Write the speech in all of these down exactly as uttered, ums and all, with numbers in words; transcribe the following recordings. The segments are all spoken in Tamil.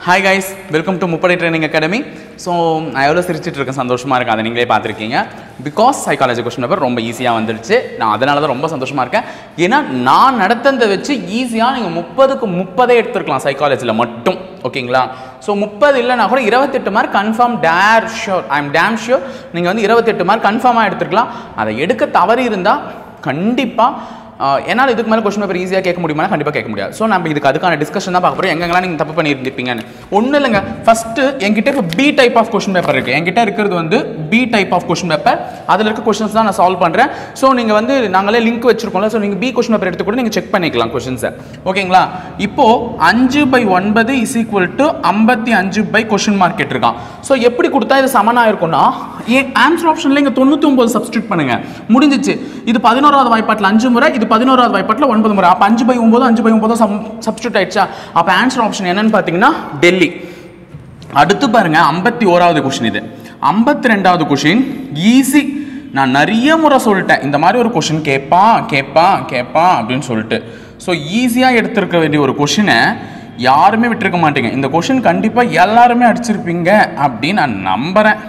Hi guys, welcome to Muppadi Training Academy. So, I always சிரிச்சிட்டு இருக்கேன் சந்தோஷமா இருக்கு அத நீங்களே பாத்துக்கிட்டீங்க because psychology question paper ரொம்ப ஈஸியா வந்துருச்சு நான் அதனால தான் ரொம்ப சந்தோஷமா இருக்கேன் ஏனா நான் நடத்தந்த வெச்சு ஈஸியா நீங்க முப்பதுக்கு முப்பது எடுத்துக்கலாம் சைக்காலஜில மட்டும் ஓகேங்களா சோ முப்பது இல்லனா கூட இருபத்தெட்டு mark confirm dare sure I am damn sure நீங்க வந்து இருபத்தெட்டு மார்க் கன்ஃபார்மா எடுத்துக்கலாம் அதை எடுக்க தவறி இருந்தா கண்டிப்பா என்னால் இதுக்கு மேலே கொஸ்டின் பேப்பர் ஈஸியாக கேட்க முடியுமா கண்டிப்பாக கேட்க முடியாது ஸோ நம்ம இதுக்கு அதுக்கான டிஸ்கஷன் தான் பார்க்க போகிறோம் எங்கெங்கெல்லாம் நீங்கள் தப்பு பண்ணியிருப்பீங்கன்னு ஒன்றும் இல்லைங்க ஃபஸ்ட்டு என்கிட்ட இப்போ B type of question paper இருக்குது என்கிட்ட இருக்கிறது வந்து B type of question paper அதில் இருக்க கொஸ்டின்ஸ் தான் நான் சால்வ் பண்ணுறேன் ஸோ நீங்கள் வந்து நாங்களே லிங்க் வச்சிருக்கோம்ல ஸோ நீங்கள் பி கொஸ்டின் பேப்பர் எடுத்து கூட நீங்கள் செக் பண்ணிக்கலாம் கொஸ்டின்ஸை ஓகேங்களா இப்போது அஞ்சு பை ஒன்பது இஸ் ஈக்குவல் டு ஐம்பத்தி அஞ்சு பை கொஸ்டின் மார்க் கேட்டிருக்கான் ஸோ எப்படி கொடுத்தா இது சமனாக இருக்கும்னா ஏன் ஆன்சர் ஆப்ஷனில் இங்கே தொண்ணூற்றி ஒம்பது சப்ஸ்டியூட் பண்ணுங்கள் முடிஞ்சிச்சு இது பதினோராவது வாய்ப்பாட்டில் அஞ்சு முறை இது பதினோராவது வாய்ப்பாட்டில் ஒன்பது முறை அப்போ அஞ்சு பை ஒன்பது அஞ்சு பை ஒன்பது சப்ஸ்டியூட் ஆயிடுச்சா அப்போ ஆன்சர் ஆப்ஷன் என்னன்னு பார்த்தீங்கன்னா டெல்லி அடுத்து பாருங்க ஐம்பத்தி ஓராவது கொஸ்டின் இது ஐம்பத்தி ரெண்டாவது கொஸ்டின் ஈஸி நான் நிறைய முறை சொல்லிட்டேன் இந்த மாதிரி ஒரு கொஸ்டின் கேட்பான் கேட்பான் கேட்பான் அப்படின்னு சொல்லிட்டு ஸோ ஈஸியாக எடுத்திருக்க வேண்டிய ஒரு கொஸ்டினை யாருமே விட்டுருக்க மாட்டீங்க இந்த கொஸ்டின் கண்டிப்பாக எல்லாருமே அடிச்சிருப்பீங்க அப்படின்னு நான் நம்புகிறேன்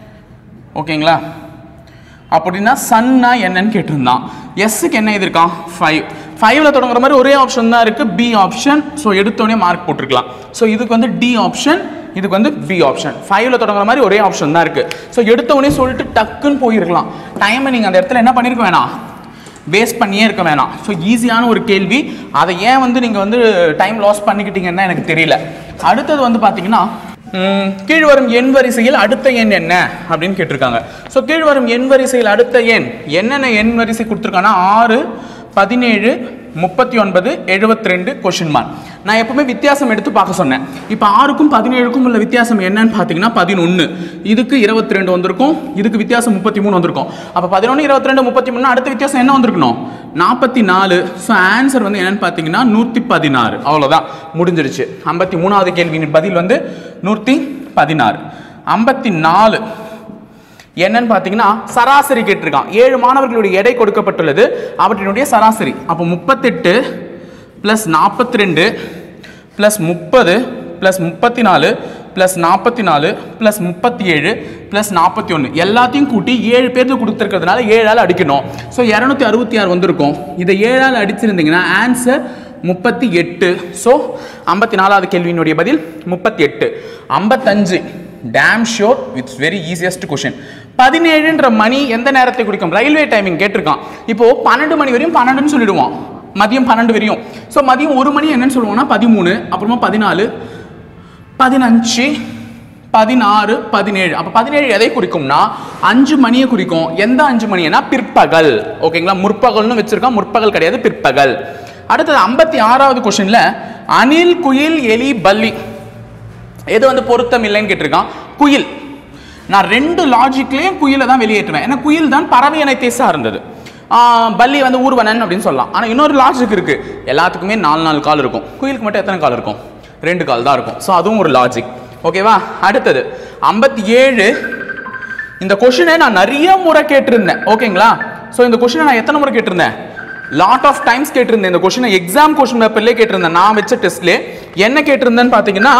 ஓகேங்களா அப்படின்னா சன்னா என்னன்னு கேட்டிருந்தான் எஸ்ஸுக்கு என்ன எதிர்க்கான் ஃபைவ் ஃபைவ்ல தொடங்குற மாதிரி ஒரே ஆப்ஷன் தான் இருக்குது பி ஆப்ஷன் ஸோ எடுத்தோடனே மார்க் போட்டிருக்கலாம் ஸோ இதுக்கு வந்து டி ஆப்ஷன் இதுக்கு வந்து பி ஆப்ஷன் ஃபைவ்ல தொடங்குற மாதிரி ஒரே ஆப்ஷன் தான் இருக்குது ஸோ எடுத்தோடனே சொல்லிட்டு டக்குன்னு போயிருக்கலாம் டைமை நீங்கள் அந்த இடத்துல என்ன பண்ணியிருக்க வேணாம் வேஸ்ட் பண்ணியே இருக்க வேணாம் ஸோ ஈஸியான ஒரு கேள்வி அதை ஏன் வந்து நீங்கள் வந்து டைம் லாஸ் பண்ணிக்கிட்டீங்கன்னா எனக்கு தெரியல அடுத்தது வந்து பார்த்தீங்கன்னா கீழ்வரும் எண் வரிசையில் அடுத்த எண் என்ன அப்படின்னு கேட்டிருக்காங்க ஸோ கீழ்வரும் எண் வரிசையில் அடுத்த எண் என்னென்ன எண் வரிசை கொடுத்துருக்காங்கன்னா ஆறு பதினேழு முப்பத்தி ஒன்பது எழுபத்தி ரெண்டு கொஸ்டின் மார்க் நான் எப்பவுமே வித்தியாசம் எடுத்து பார்க்க சொன்னேன் இப்போ ஆறுக்கும் பதினேழுக்கும் உள்ள வித்தியாசம் என்னன்னு பார்த்தீங்கன்னா பதினொன்று இதுக்கு இருபத்தி ரெண்டு வந்திருக்கும் இதுக்கு வித்தியாசம் முப்பத்தி மூணு வந்திருக்கும் அப்போ பதினொன்று இருபத்தி ரெண்டு முப்பத்தி மூணு அடுத்த வித்தியாசம் என்ன வந்திருக்கணும் நாற்பத்தி நாலு ஸோ ஆன்சர் வந்து என்னன்னு பார்த்தீங்கன்னா நூற்றி பதினாறு அவ்வளோதான் முடிஞ்சிருச்சு ஐம்பத்தி மூணாவது கேள்வியின் பதில் வந்து நூற்றி பதினாறு ஐம்பத்தி நாலு என்னன்னு பார்த்தீங்கன்னா சராசரி கேட்டிருக்கான் ஏழு மாணவர்களுடைய எடை கொடுக்கப்பட்டுள்ளது அவற்றினுடைய சராசரி அப்போ முப்பத்தெட்டு ப்ளஸ் நாற்பத்தி ரெண்டு ப்ளஸ் முப்பது ப்ளஸ் முப்பத்தி நாலு ப்ளஸ் நாற்பத்தி நாலு ப்ளஸ் முப்பத்தி ஏழு ப்ளஸ் நாற்பத்தி ஒன்று எல்லாத்தையும் கூட்டி ஏழு பேருக்கு கொடுத்துருக்கிறதுனால ஏழால் அடிக்கணும் ஸோ இரநூத்தி அறுபத்தி ஆறு வந்திருக்கும் இதை ஏழால் அடிச்சிருந்தீங்கன்னா ஆன்சர் முப்பத்தி எட்டு ஸோ ஐம்பத்தி நாலாவது கேள்வியினுடைய பதில் முப்பத்தி எட்டு ஐம்பத்தஞ்சு damn sure it's very easiest question பதினேழுன்ற மணி எந்த நேரத்தை குறிக்கும் ரயில்வே டைமிங் கேட்டிருக்கான் இப்போ பன்னெண்டு மணி வரையும் பன்னெண்டுன்னு சொல்லிடுவான் மதியம் பன்னெண்டு வரையும் ஸோ மதியம் ஒரு மணி என்னன்னு சொல்லுவோம்னா பதிமூணு அப்புறமா பதினாலு பதினஞ்சு பதினாறு பதினேழு அப்போ பதினேழு எதை குறிக்கும்னா அஞ்சு மணியை குறிக்கும் எந்த அஞ்சு மணினா பிற்பகல் ஓகேங்களா முற்பகல்னு வச்சிருக்கான் முற்பகல் கிடையாது பிற்பகல் அடுத்தது ஐம்பத்தி ஆறாவது கொஸ்டின்ல அணில் குயில் எலி பல்லி எது வந்து பொருத்தம் இல்லைன்னு கேட்டிருக்கான் குயில் நான் ரெண்டு லாஜிக்லேயும் குயிலை தான் வெளியேற்றுவேன் ஏன்னா குயில் தான் பறவை இனத்தை சார்ந்தது பல்லி வந்து ஊர்வனன் அப்படின்னு சொல்லலாம் ஆனால் இன்னொரு லாஜிக் இருக்கு எல்லாத்துக்குமே நாலு நாலு கால் இருக்கும் குயிலுக்கு மட்டும் எத்தனை கால் இருக்கும் ரெண்டு கால் தான் இருக்கும் ஸோ அதுவும் ஒரு லாஜிக் ஓகேவா அடுத்தது ஐம்பத்தி ஏழு இந்த கொஸ்டினை நான் நிறைய முறை கேட்டிருந்தேன் ஓகேங்களா ஸோ இந்த கொஸ்டினை நான் எத்தனை முறை கேட்டிருந்தேன் லாட் ஆஃப் டைம்ஸ் கேட்டிருந்தேன் இந்த கொஸ்டினை எக்ஸாம் கொஸ்டின் பேப்பர்லேயே கேட்டிருந்தேன் நான் வச்ச டெஸ்ட்லேயே என்ன கேட்டிருந்தேன்னு பார்த்தீங்கன்னா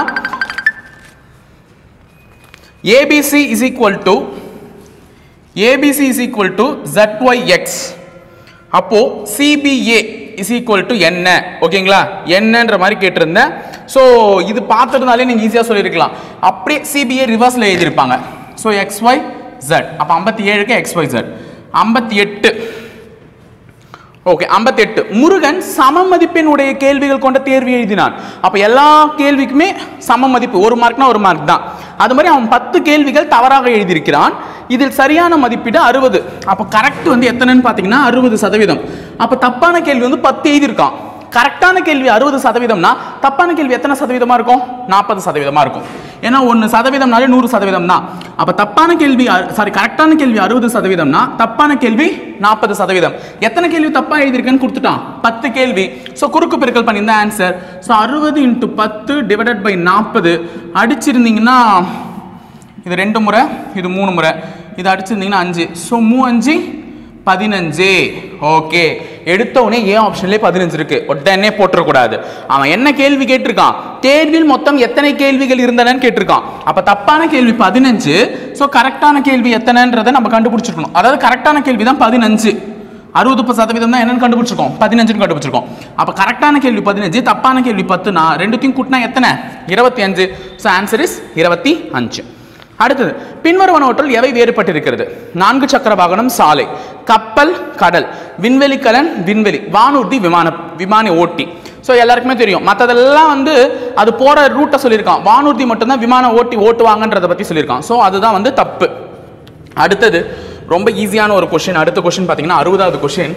A B C is equal to A B C is equal to Z Y X அப்போ C B A is equal to என்ன ஓகேங்களா என்னன்ற மாதிரி கேட்டிருந்தேன் ஸோ இது பார்த்துருந்தாலே நீங்கள் ஈஸியாக சொல்லியிருக்கலாம் அப்படியே C B A ரிவர்ஸில் எழுதியிருப்பாங்க ஸோ X Y Z அப்போ ஐம்பத்தி ஏழுக்கு X Y Z ஐம்பத்தி எட்டு ஓகே ஐம்பத்தி எட்டு முருகன் சம மதிப்பெண்ணுடைய கேள்விகள் கொண்ட தேர்வு எழுதினான் அப்போ எல்லா கேள்விக்குமே சம மதிப்பு ஒரு மார்க்னா ஒரு மார்க் தான் அது மாதிரி அவன் பத்து கேள்விகள் தவறாக எழுதியிருக்கிறான் இதில் சரியான மதிப்பீடு அறுபது அப்போ கரெக்ட் வந்து எத்தனைன்னு பார்த்தீங்கன்னா அறுபது சதவீதம் அப்போ தப்பான கேள்வி வந்து பத்து எழுதியிருக்கான் கரெக்டான கேள்வி அறுபது சதவீதம்னா தப்பான கேள்வி எத்தனை சதவீதமாக இருக்கும் நாற்பது சதவீதமாக இருக்கும் ஏன்னா ஒன்று சதவீதம்னாலே நூறு சதவீதம் தான் அப்போ தப்பான கேள்வி சாரி கரெக்டான கேள்வி அறுபது சதவீதம்னா தப்பான கேள்வி நாற்பது சதவீதம் எத்தனை கேள்வி தப்பாக எழுதியிருக்கேன்னு கொடுத்துட்டான் பத்து கேள்வி ஸோ குறுக்கு பெருக்கல் பண்ணியிருந்த ஆன்சர் ஸோ அறுபது இன்ட்டு பத்து டிவைடட் பை நாற்பது அடிச்சிருந்தீங்கன்னா இது ரெண்டு முறை இது மூணு முறை இது அடிச்சிருந்தீங்கன்னா அஞ்சு ஸோ மூ அஞ்சு பதினஞ்சு ஓகே எடுத்த உடனே ஏ ஆப்ஷன்லேயே பதினஞ்சு இருக்கு, உடனே போட்டுறக்கூடாது. அவன் என்ன கேள்வி கேட்டிருக்கான், தேர்வில் மொத்தம் எத்தனை கேள்விகள் இருந்தனன்னு கேட்டிருக்கான். அப்ப தப்பான கேள்வி பதினஞ்சு. ஸோ கரெக்டான கேள்வி எத்தனைன்றதை நம்ம கண்டுபிடிச்சிருக்கணும். அதாவது கரெக்டான கேள்வி தான் பதினஞ்சு, அறுபது சதவீதம் தான் என்னன்னு கண்டுபிடிச்சிருக்கோம், பதினஞ்சுன்னு கண்டுபிடிச்சிருக்கோம். அப்ப கரெக்டான கேள்வி பதினஞ்சு, தப்பான கேள்வி பத்துனா ரெண்டுத்தையும் கூட்டினா எத்தனை, இருபத்தி அஞ்சு. ஸோ ஆன்சர் இஸ் இருபத்தி அஞ்சு. அடுத்தது, பின்வருவனவற்றுள் எவை வேறுபட்டிருக்கிறது? நான்கு சக்கர வாகனம், சாலை, கப்பல், கடல், விண்வெளி கலன், விண்வெளி, வானூர்தி, விமான விமான ஓட்டி. ஸோ எல்லாருக்குமே தெரியும், மற்றதெல்லாம் வந்து அது போற ரூட்டை சொல்லியிருக்கான். வானூர்தி மட்டும்தான் விமான ஓட்டி ஓட்டுவாங்கன்றதை பத்தி சொல்லியிருக்கான். ஸோ அதுதான் வந்து தப்பு. அடுத்தது ரொம்ப ஈஸியான ஒரு கொஸ்டின். அடுத்த கொஸ்டின் பார்த்தீங்கன்னா அறுபதாவது கொஸ்டின்.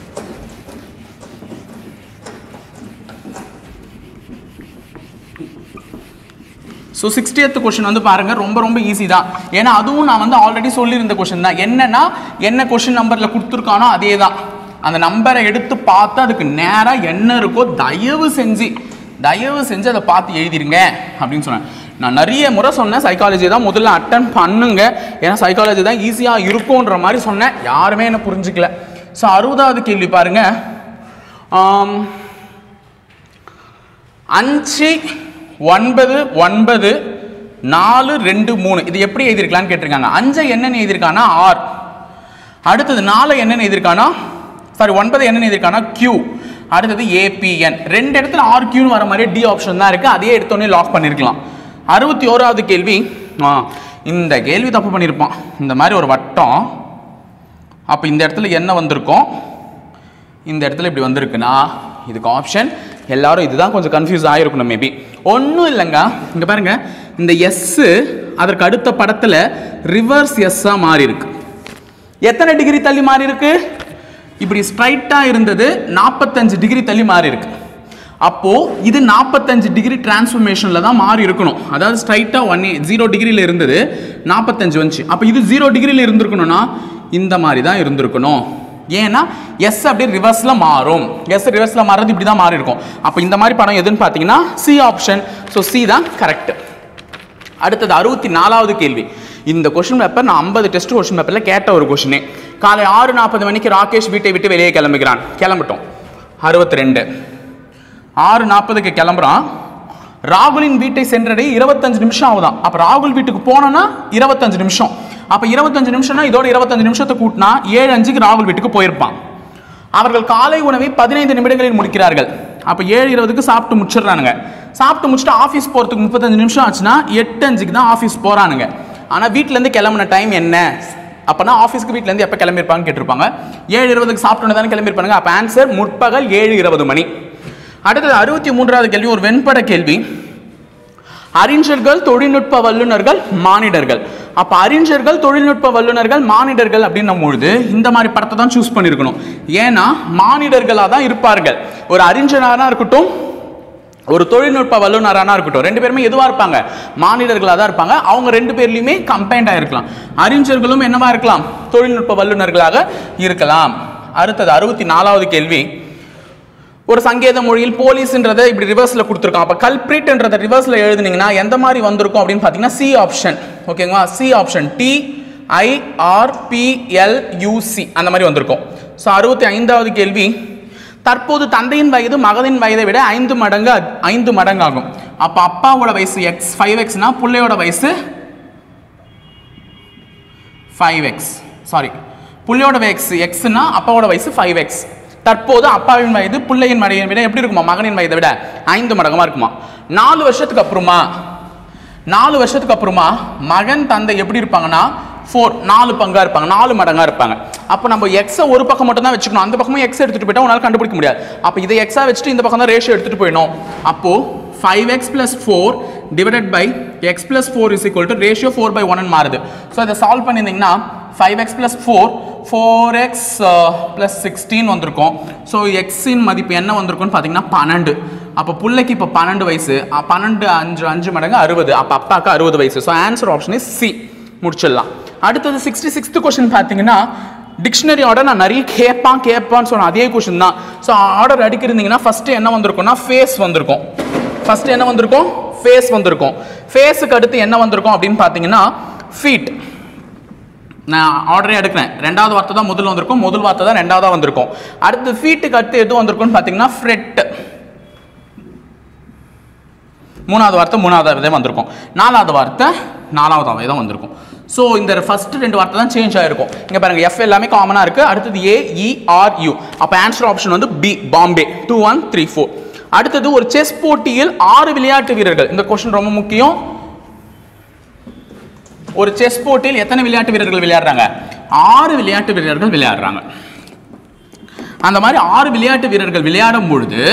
ஸோ சிக்ஸ்டியத் கொஸ்டின் வந்து பாருங்க, ரொம்ப ரொம்ப ஈஸி தான். ஏன்னா அதுவும் நான் வந்து ஆல்ரெடி சொல்லியிருந்த கொஸ்டின் தான். என்னன்னா என்ன கொஸ்டின் நம்பரில் கொடுத்துருக்கானோ அதே தான். அந்த நம்பரை எடுத்து பார்த்து அதுக்கு நேராக என்ன இருக்கோ தயவு செஞ்சு தயவு செஞ்சு அதை பார்த்து எழுதிருங்க அப்படின்னு சொன்னேன். நான் நிறைய முறை சொன்னேன் சைக்காலஜி தான் முதல்ல அட்டன் பண்ணுங்க, ஏன்னா சைக்காலஜி தான் ஈஸியாக இருக்கும்ன்ற மாதிரி சொன்னேன். யாருமே என்ன புரிஞ்சுக்கல. ஸோ அறுபதாவது கேள்வி பாருங்க, அஞ்சு ஒன்பது ஒன்பது நாலு ரெண்டு மூணு இது எப்படி எழுதிருக்கலான்னு கேட்டிருக்காங்க. அஞ்சை என்னன்னு எழுதியிருக்கானா ஆர், அடுத்தது நாலு என்னன்னு எழுதியிருக்கானா சாரி ஒன்பது என்னன்னு எழுதியிருக்கானா கியூ, அடுத்தது ஏபிஎன். ரெண்டு இடத்துல ஆர் கியூன்னு வர மாதிரி டி ஆப்ஷன் தான் இருக்கு, அதே எடுத்தோடனே லாக் பண்ணிருக்கலாம். அறுபத்தி ஓராவது கேள்வி, இந்த கேள்வி தப்பு பண்ணியிருப்பான். இந்த மாதிரி ஒரு வட்டம், அப்போ இந்த இடத்துல என்ன வந்திருக்கும், இந்த இடத்துல இப்படி வந்திருக்குன்னா இதுக்கு ஆப்ஷன் எல்லாரும் இதுதான் கொஞ்சம் கன்ஃபியூஸ் ஆகிருக்கணும் மேபி. ஒன்றும் இல்லைங்க, இங்கே பாருங்க, இந்த எஸ் அதற்கு அடுத்த படத்தில் ரிவர்ஸ் எஸ்ஸாக மாறி இருக்கு. எத்தனை டிகிரி தள்ளி மாறி இருக்கு? இப்படி ஸ்ட்ரைட்டாக இருந்தது நாற்பத்தஞ்சு டிகிரி தள்ளி மாறி இருக்கு. அப்போ இது நாற்பத்தஞ்சு டிகிரி டிரான்ஸ்ஃபர்மேஷனில் தான் மாறி இருக்கணும். அதாவது ஸ்ட்ரைட்டாக ஒன் ஜீரோ டிகிரியில் இருந்தது நாற்பத்தஞ்சு வந்துச்சு. அப்போ இது ஜீரோ டிகிரியில் இருந்திருக்கணும்னா இந்த மாதிரி தான் இருந்திருக்கணும். ஏன்னா எஸ் அப்படியே ரிவர்ஸில் மாறும். எஸ் ரிவர்ஸில் மாறுறது இப்படி தான் மாறி இருக்கும். அப்போ இந்த மாதிரி படம் எதுன்னு பார்த்தீங்கன்னா சி ஆப்ஷன். ஸோ சி தான் கரெக்ட். அடுத்தது அறுபத்தி நாலாவது கேள்வி. இந்த கொஸ்டின் பேப்பர் நான் ஐம்பது டெஸ்ட் கொஸ்டின் பேப்பரில் கேட்ட ஒரு கொஸ்டினே. காலை ஆறு நாற்பது மணிக்கு ராகேஷ் வீட்டை விட்டு வெளியே கிளம்புகிறான். கிளம்பிட்டோம். அறுபத்தி ரெண்டு ஆறு நாற்பதுக்கு கிளம்புறான். ராகுலின் வீட்டை சென்றடைய இருபத்தஞ்சு நிமிஷம் ஆகுதான். அப்போ ராகுல் வீட்டுக்கு போனோன்னா இருபத்தஞ்சு நிமிஷம். அப்போ இருபத்தஞ்சு நிமிஷம்னா இதோட இருபத்தஞ்சு நிமிஷத்தை கூட்டினா ஏழு அஞ்சுக்கு ராகுல் வீட்டுக்கு போயிருப்பான். அவர்கள் காலை உணவை பதினைந்து நிமிடங்களில் முடிக்கிறார்கள். அப்போ ஏழு இருபதுக்கு சாப்பிட்டு முடிச்சிடுறானுங்க. சாப்பிட்டு முடிச்சுட்டு ஆஃபீஸ் போகிறதுக்கு முப்பத்தஞ்சு நிமிஷம் ஆச்சுன்னா எட்டு அஞ்சுக்கு தான் ஆஃபீஸ் போகிறானுங்க. ஆனால் வீட்டிலேருந்து கிளம்புன டைம் என்ன? அப்போனா ஆஃபீஸ்க்கு வீட்டிலேருந்து எப்போ கிளம்பியிருப்பாங்கன்னு கேட்டிருப்பாங்க. ஏழு இருபதுக்கு சாப்பிட்டு தானே கிளம்பியிருப்பாங்க. அப்போ ஆன்சர் முற்பகல் ஏழு இருபது மணி. அடுத்தது அறுபத்தி மூன்றாவது கேள்வி ஒரு வெண்பட கேள்வி. அறிஞர்கள், தொழில்நுட்ப வல்லுநர்கள், மானிடர்கள். அப்போ அறிஞர்கள், தொழில்நுட்ப வல்லுநர்கள், மானிடர்கள் அப்படின்னும் பொழுது இந்த மாதிரி படத்தை தான் சூஸ் பண்ணியிருக்கணும். ஏன்னா மானிடர்களாக தான் இருப்பார்கள். ஒரு அறிஞராக இருக்கட்டும், ஒரு தொழில்நுட்ப வல்லுநரானா இருக்கட்டும், ரெண்டு பேருமே எதுவாக இருப்பாங்க? மானிடர்களாக தான் இருப்பாங்க. அவங்க ரெண்டு பேர்லையுமே கம்பைண்டாக இருக்கலாம். அறிஞர்களும் என்னவா இருக்கலாம்? தொழில்நுட்ப வல்லுநர்களாக இருக்கலாம். அடுத்தது அறுபத்தி நாலாவது கேள்வி. ஒரு சங்கேத மொழியில் போலீஸ்ன்றதை இப்படி ரிவர்ஸில் கொடுத்துருக்கோம். அப்போ கல்பிரிட்ன்றதை ரிவர்ஸில் எழுதுனீங்கன்னா எந்த மாதிரி வந்திருக்கும் அப்படின்னு பார்த்தீங்கன்னா சி ஆப்ஷன். ஓகேங்களா? C option. D I R P L U C அந்த மாதிரி வந்திருக்கும். ஸோ அறுபத்தி ஐந்தாவது கேள்வி. தற்போது தந்தையின் வயது மகனின் வயதை விட ஐந்து மடங்கு ஐந்து மடங்கு ஆகும். அப்போ அப்பாவோட வயசு எக்ஸ் ஃபைவ் எக்ஸ்னா பிள்ளையோட வயசு ஃபைவ் எக்ஸ் சாரி பிள்ளையோட வயசு எக்ஸ்னா அப்பாவோட வயசு ஃபைவ் எக்ஸ். தற்போது அப்பாவின் வயது பிள்ளையின் வயதை விட எப்படி இருக்குமா? மகனின் வயதை விட ஐந்து மடங்கமா இருக்குமா? நாலு வருஷத்துக்கு அப்புறமா நாலு வருஷத்துக்கு அப்புறமா மகன் தந்தை எப்படி இருப்பாங்கன்னா ஃபோர் நாலு பங்கா இருப்பாங்க, நாலு மடங்கா இருப்பாங்க. அப்போ நம்ம எக்ஸை ஒரு பக்கம் மட்டும் தான் வச்சுக்கணும். அந்த பக்கமும் எக்ஸ் எடுத்துட்டு போயிட்டா உன்னால கண்டுபிடிக்க முடியாது. அப்போ இதை எக்ஸா வச்சுட்டு இந்த பக்கம் தான் ரேஷியோ எடுத்துட்டு போயிடணும். அப்போ five x plus four divided by x plus four is equal to ratio four by one மாறுது. ஸோ இதை சால்வ் பண்ணியிருந்தீங்கன்னா five x plus four four x plus sixteen வந்திருக்கும். ஸோ எக்ஸின் மதிப்பு என்ன வந்திருக்கும்னு பார்த்தீங்கன்னா பன்னெண்டு. அப்போ பிள்ளைக்கு இப்போ பன்னெண்டு வயசு, பன்னெண்டு அஞ்சு அஞ்சு மடங்கு அறுபது. அப்போ அப்பாவுக்கு அறுபது வயசு. So answer option is C. முடிச்சிடலாம். அடுத்தது சிக்ஸ்டி சிக்ஸ்த் கொஸ்டின் பார்த்தீங்கன்னா டிக்ஷனரி ஆர்டர் நான் நிறைய கேட்பான் கேட்பான்னு சொன்ன அதே கொஸ்டின் தான். ஸோ ஆர்டர் அடிக்கிறீங்கன்னா ஃபர்ஸ்ட் என்ன வந்திருக்கும்னா ஃபேஸ் வந்திருக்கும். ஃபர்ஸ்ட் என்ன வந்திருக்கும்? ஃபேஸ் வந்திருக்கும். ஃபேஸுக்கு அடுத்து என்ன வந்திருக்கும் அப்படின்னு பார்த்தீங்கன்னா ஃபீட். நான் ஆர்டரே எடுக்கிறேன். ரெண்டாவது வார்த்தை தான் முதல்ல வந்திருக்கும், முதல் வார்த்தை தான் ரெண்டாவதாக வந்திருக்கும். அடுத்து ஃபீட்டுக்கு அடுத்து எது வந்திருக்கும்னு பார்த்தீங்கன்னா ஃப்ரெட். மூணாவது வார்த்தை மூணாவது வந்திருக்கும். நாலாவது வார்த்தை நாலாவதாவே தான் வந்திருக்கும். ஸோ இந்த ஃபர்ஸ்ட் ரெண்டு வார்த்தை தான் சேஞ்ச் ஆகிருக்கும். இங்கே பாருங்கள், எஃப் எல்லாமே காமனாக இருக்குது. அடுத்தது ஏ இ ஆர் யூ. அப்போ ஆன்சர் ஆப்ஷன் வந்து B, Bombay. Two one three four. அடுத்தது ஒரு செஸ் போட்டியில் ஆறு விளையாட்டு வீரர்கள். இந்த கொஸ்டின் ரொம்ப முக்கியம். ஒரு செஸ் போட்டியில் எத்தனை விளையாட்டு வீரர்கள் விளையாடுறாங்க? ஆறு விளையாட்டு வீரர்கள் விளையாடுறாங்க. அந்த மாதிரி ஆறு விளையாட்டு வீரர்கள் விளையாடும் பொழுது,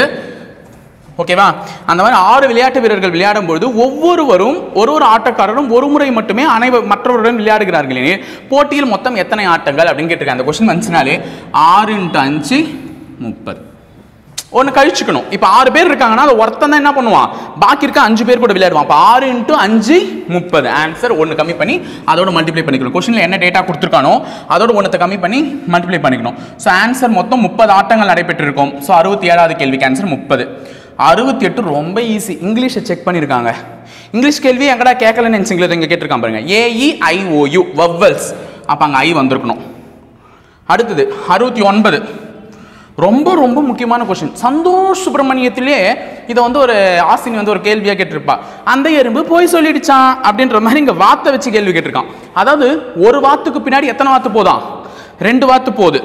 ஓகேவா, அந்த மாதிரி ஆறு விளையாட்டு வீரர்கள் விளையாடும் பொழுது ஒவ்வொருவரும் ஒரு ஒரு ஆட்டக்காரரும் ஒரு முறை மட்டுமே அனைவர் மற்றவருடன் விளையாடுகிறார்கள். போட்டியில் மொத்தம் எத்தனை ஆட்டங்கள் அப்படின்னு கேட்டிருக்காங்க. அந்த கொஸ்டின் வந்துச்சுனாலே ஆறு இன்ட்டு அஞ்சு முப்பது ஒன்று கழிச்சுக்கணும். இப்போ ஆறு பேர் இருக்காங்கன்னா அது ஒருத்தன் தான் என்ன பண்ணுவான், பாக்கி இருக்க அஞ்சு பேர் கூட விளையாடுவான். அப்போ ஆறு இன்ட்டு அஞ்சு முப்பது. ஆன்சர் ஒன்று கம்மி பண்ணி அதோட மல்டிப்ளை பண்ணிக்கணும். கொஸ்டினில் என்ன டேட்டா கொடுத்துருக்கானோ அதோட ஒன்றத்தை கம்மி பண்ணி மல்டிப்ளை பண்ணிக்கணும். ஸோ ஆன்சர் மொத்தம் முப்பது ஆட்டங்கள் நடைபெற்றிருக்கும். ஸோ அறுபத்தி ஏழாவது கேள்விக்கு ஆன்சர் முப்பது. அறுபத்தி எட்டு ரொம்ப ஈஸி. இங்கிலீஷை செக் பண்ணியிருக்காங்க. இங்கிலீஷ் கேள்வி எங்கடா கேட்கலன்னு நினச்சிங்களோ இங்கே கேட்டிருக்கான் பாருங்க. A E I O U vowels. அப்போ அங்கே ஐ வந்திருக்கணும். அடுத்தது அறுபத்தி ஒன்பது. ரொம்ப ரொம்ப முக்கியமான கொஸ்டின். சந்தோஷ் சுப்பிரமணியத்திலே இதை வந்து ஒரு ஆசினி வந்து ஒரு கேள்வியாக கேட்டிருப்பா. அந்த எறும்பு போய் சொல்லிடுச்சான் அப்படின்ற மாதிரி இங்கே வார்த்தை வச்சு கேள்வி கேட்டிருக்கான். அதாவது ஒரு வாத்துக்கு பின்னாடி எத்தனை வாத்து போதான்? ரெண்டு வாத்து போகுது.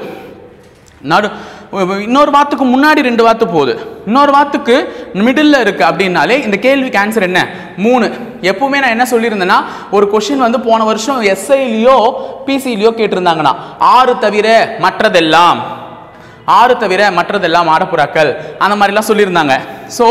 நடு இன்னொரு வாத்துக்கு முன்னாடி ரெண்டு வாத்து போகுது. இன்னொரு வாத்துக்கு மிடில் இருக்கு அப்படின்னாலே இந்த கேள்விக்கு ஆன்சர் என்ன? மூணு. எப்பவுமே நான் என்ன சொல்லியிருந்தேன்னா, ஒரு கொஸ்டின் வந்து போன வருஷம் எஸ்ஐலியோ பிசிலியோ கேட்டிருந்தாங்கன்னா ஆறு தவிர மற்றதெல்லாம், ஆறு தவிர மற்றதெல்லாம் ஆடப்புறாக்கள் அந்த மாதிரிலாம் சொல்லியிருந்தாங்க. ஸோ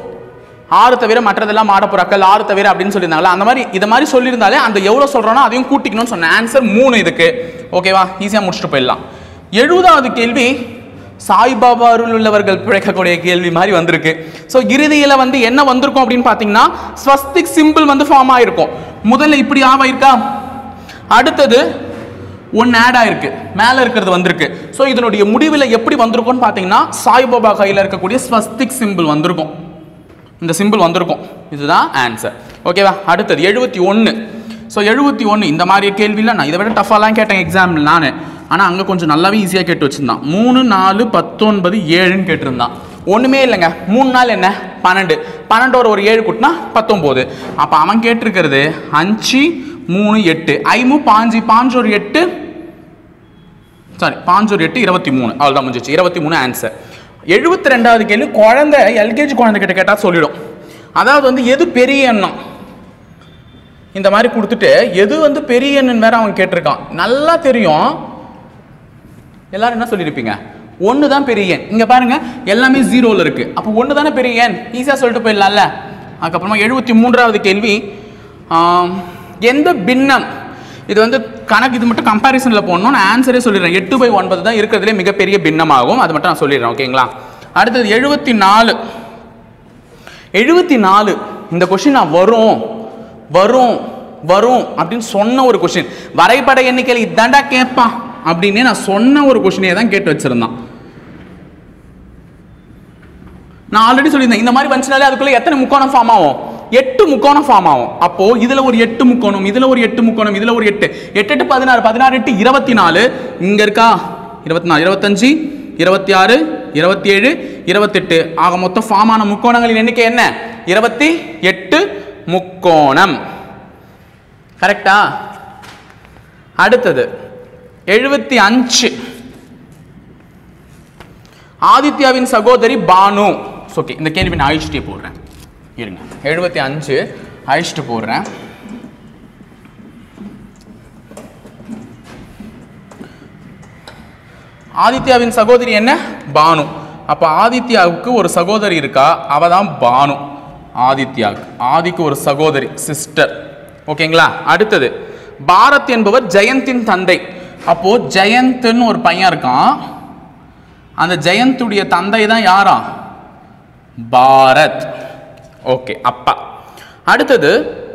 ஆறு தவிர மற்றதெல்லாம் ஆடப்புறாக்கள், ஆறு தவிர அப்படின்னு சொல்லியிருந்தாங்களா, அந்த மாதிரி இதை மாதிரி சொல்லியிருந்தாலே அந்த எவ்வளோ சொல்கிறோன்னா அதையும் கூட்டிக்கணும்னு சொன்னேன். ஆன்சர் மூணு இதுக்கு. ஓகேவா, ஈஸியாக முடிச்சுட்டு போயிடலாம். எழுபதாவது கேள்வி சாய்பாபா அருள் உள்ளவர்கள் பிழைக்கக்கூடிய கேள்வி மாதிரி வந்திருக்கு. ஸோ இறுதியில் வந்து என்ன வந்திருக்கும் அப்படின்னு பார்த்தீங்கன்னா ஸ்வஸ்திக் சிம்பிள் வந்து ஃபார்ம் ஆகிருக்கும். முதல்ல இப்படி ஆவாயிருக்கா, அடுத்தது ஒன்று ஆட் ஆயிருக்கு, மேலே இருக்கிறது வந்திருக்கு. ஸோ இதனுடைய முடிவில் எப்படி வந்திருக்கும்னு பார்த்தீங்கன்னா சாய்பாபா கையில் இருக்கக்கூடிய ஸ்வஸ்திக் சிம்பிள் வந்திருக்கும். இந்த சிம்பிள் வந்திருக்கும். இதுதான் ஆன்சர். ஓகேவா. அடுத்தது எழுபத்தி ஒன்று. ஸோ எழுபத்தி ஒன்று இந்த மாதிரி கேள்வியில் நான் இதை விட டஃபாலாம் கேட்டேன் எக்ஸாம்பிள் நான். ஆனால் அங்கே கொஞ்சம் நல்லாவே ஈஸியாக கேட்டு வச்சுருந்தான். மூணு நாலு பத்தொன்பது ஏழுன்னு கேட்டிருந்தான். ஒன்றுமே இல்லைங்க. மூணு நாள் என்ன பன்னெண்டு, பன்னெண்டோட ஒரு ஏழு கூட்டினா பத்தொம்போது. அப்போ அவன் கேட்டிருக்கிறது அஞ்சு மூணு எட்டு, ஐமு பாஞ்சு, பாஞ்சு ஒரு எட்டு, சாரி பாஞ்சு ஒரு எட்டு இருபத்தி மூணு. அவ்வளோதான் முடிஞ்சிச்சு. இருபத்தி மூணு ஆன்சர். எழுபத்தி ரெண்டாவது கேள்வி குழந்தை எல்கேஜி குழந்தை கிட்ட கேட்டால் சொல்லிடும். அதாவது வந்து எது பெரிய எண்ணம் இந்த மாதிரி கொடுத்துட்டு எது வந்து பெரிய எண்ணம் வேற அவன் கேட்டிருக்கான். நல்லா தெரியும், எல்லாரும் என்ன சொல்லியிருப்பீங்க, ஒன்று தான் பெரிய எண். இங்கே பாருங்க எல்லாமே ஜீரோவில் இருக்குது. அப்போ ஒன்று தானே பெரிய எண், ஈஸியாக சொல்லிட்டு போயிடலாம்ல. அதுக்கப்புறமா எழுபத்தி மூன்றாவது கேள்வி எந்த பின்னம், இது வந்து கணக்கு, இது மட்டும் கம்பேரிசனில் போடணும். நான் ஆன்சரே சொல்லிடுறேன். எட்டு பை ஒன்பது தான் இருக்கிறதுலே மிகப்பெரிய பின்னமாகும். அது மட்டும் நான் சொல்லிடுறேன். ஓகேங்களா. அடுத்தது எழுபத்தி நாலு. எழுபத்தி நாலு இந்த கொஸ்டின் நான் வரும் வரும் வரும் அப்படின்னு சொன்ன ஒரு கொஸ்டின். வரைபட எண்ணிக்கையில் இதாண்டா கேட்பான் அப்படின்னு நான் சொன்ன ஒரு கொஸ்டினே தான் கேட்டு வச்சிருந்தான். நான் ஆல்ரெடி சொல்லியிருந்தேன் இந்த மாதிரி வந்துச்சுனாலே அதுக்குள்ள எத்தனை முக்கோணம் ஃபார்ம் ஆகும்? எட்டு முக்கோணம் ஃபார்ம் ஆகும். அப்போ இதுல ஒரு எட்டு முக்கோணம், இதுல ஒரு எட்டு முக்கோணம், இதுல ஒரு எட்டு, எட்டு எட்டு பதினாறு, பதினாறு எட்டு இருபத்தி நாலு, இங்க இருக்கா இருபத்தி நாலு, இருபத்தஞ்சு, இருபத்தி ஆறு, இருபத்தி ஏழு, இருபத்தெட்டு. ஆக மொத்தம் ஃபார்ம் ஆன முக்கோணங்களின் எண்ணிக்கை என்ன? இருபத்தி எட்டு முக்கோணம். கரெக்டா. அடுத்தது எழுபத்தி அஞ்சு. ஆதித்யாவின் சகோதரி பானு. ஓகே, இந்த கேள்வி நான் அழிச்சிட்டே போடுறேன். இருங்க, எழுபத்தி அஞ்சு அழிச்சிட்டு போடுறேன். ஆதித்யாவின் சகோதரி என்ன? பானு. அப்ப ஆதித்யாவுக்கு ஒரு சகோதரி இருக்கா, அவ தான் பானு. ஆதித்யாவுக்கு ஆதிக்கு ஒரு சகோதரி சிஸ்டர். ஓகேங்களா. அடுத்தது பாரத் என்பவர் ஜெயந்தின் தந்தை. அப்போ ஜெயந்த்னு ஒரு பையன் இருக்கான். அந்த ஜெயந்துடைய தந்தை தான் யாரா? பாரத். ஓகே, அப்பா. அடுத்தது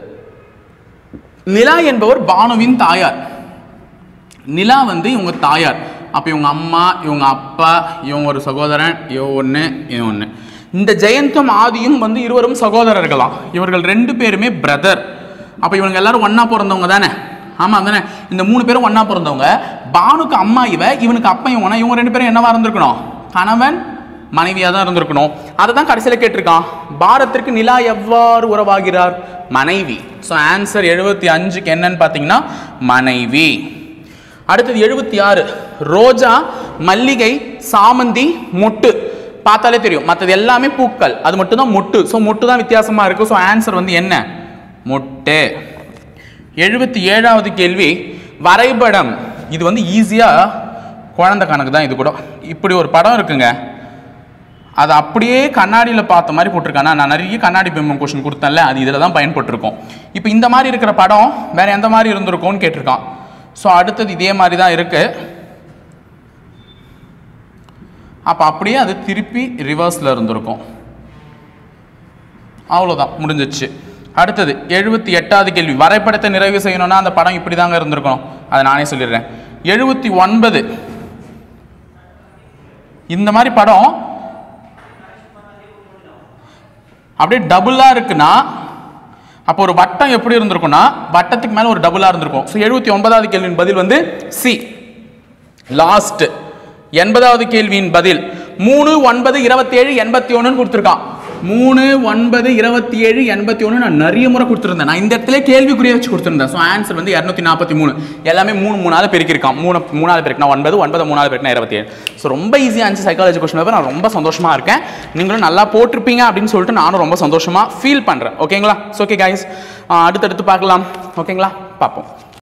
நிலா என்பவர் பானுவின் தாயார். நிலா வந்து இவங்க தாயார். அப்போ இவங்க அம்மா, இவங்க அப்பா, இவங்க ஒரு சகோதரன், இவன் ஒன்று, இவன் ஒன்று. இந்த ஜெயந்தும் ஆதியும் வந்து இருவரும் சகோதரர்களாம். இவர்கள் ரெண்டு பேருமே பிரதர். அப்போ இவங்க எல்லாரும் ஒன்றா பிறந்தவங்க தானே. ஆமாம் தானே? இந்த மூணு பேரும் ஒன்றா பிறந்தவங்க. பானுக்கு அம்மா இவ, இவனுக்கு அப்பா இவனா, இவங்க ரெண்டு பேரும் என்னவா இருந்திருக்கணும்? கணவன் மனைவியாக தான் இருந்திருக்கணும். அதை தான் கடைசியில் கேட்டிருக்கான். பாரத்திற்கு நிலா எவ்வாறு உறவாகிறார்? மனைவி. ஸோ ஆன்சர் எழுபத்தி அஞ்சுக்கு என்னன்னு பார்த்தீங்கன்னா மனைவி. அடுத்தது எழுபத்தி ஆறு. ரோஜா, மல்லிகை, சாமந்தி, மொட்டு. பார்த்தாலே தெரியும், மற்றது எல்லாமே பூக்கள், அது மட்டும் தான் மொட்டு. ஸோ மொட்டு தான் வித்தியாசமாக இருக்குது. ஸோ ஆன்சர் வந்து என்ன? மொட்டு. எழுபத்தி ஏழாவது கேள்வி வரைபடம். இது வந்து ஈஸியாக குழந்தை கணக்கு தான். இது கூட இப்படி ஒரு படம் இருக்குங்க, அது அப்படியே கண்ணாடியில் பார்த்த மாதிரி போட்டிருக்கானா. நான் நிறைய கண்ணாடி பிம்பம் கொஸ்டின் கொடுத்தேன்ல, அது இதில் தான் பயன்பட்டுருக்கோம். இப்போ இந்த மாதிரி இருக்கிற படம் வேறு எந்த மாதிரி இருந்திருக்கும்னு கேட்டிருக்கான். ஸோ அடுத்தது இதே மாதிரி தான் இருக்குது. அப்போ அப்படியே அது திருப்பி ரிவர்ஸில் இருந்திருக்கும். அவ்வளோதான், முடிஞ்சிச்சு. அடுத்தது எழுபத்தி எட்டாவது கேள்வி வரைபடத்தை நிறைவு செய்யணும்னா அந்த படம் இப்படி தாங்க இருந்திருக்கணும். அதை நானே சொல்லிடுறேன். எழுபத்தி ஒன்பது. இந்த மாதிரி படம் அப்படியே டபுளாக இருக்குன்னா அப்போ ஒரு வட்டம் எப்படி இருந்திருக்கும்னா வட்டத்துக்கு மேலே ஒரு டபுளாக இருந்திருக்கும். ஸோ எழுபத்தி ஒன்பதாவது கேள்வியின் பதில் வந்து சி. லாஸ்ட் எண்பதாவது கேள்வியின் பதில் மூணு ஒன்பது இருபத்தி ஏழு எண்பத்தி ஒன்றுன்னு கொடுத்துருக்கான். மூணு ஒன்பது இருபத்தி ஏழு எண்பத்தி ஒன்று நான் நிறைய முறை கொடுத்துருந்தேன். நான் இந்த இடத்துல கேள்விக்குரிய வச்சு கொடுத்துருந்தேன். ஸோ ஆன்சர் வந்து இரநூத்தி நாற்பத்தி மூணு. எல்லாமே மூணு மூணாவது பெருக்கிருக்கான். மூணு மூணாவது பெருக்கினா ஒன்பது, ஒன்பது மூணாவது பெருக்கினா இருபத்தி ஏழு. ஸோ ரொம்ப ஈஸியாக இருந்துச்சு சைக்காலஜி கொஸ்டின் பேப்பர். நான் ரொம்ப சந்தோஷமாக இருக்கேன். நீங்களும் நல்லா போட்டிருப்பீங்க அப்படின்னு சொல்லிட்டு நானும் ரொம்ப சந்தோஷமாக ஃபீல் பண்ணுறேன். ஓகேங்களா? ஸோ ஓகே கைஸ், அடுத்தடுத்து பார்க்கலாம். ஓகேங்களா? பார்ப்போம்.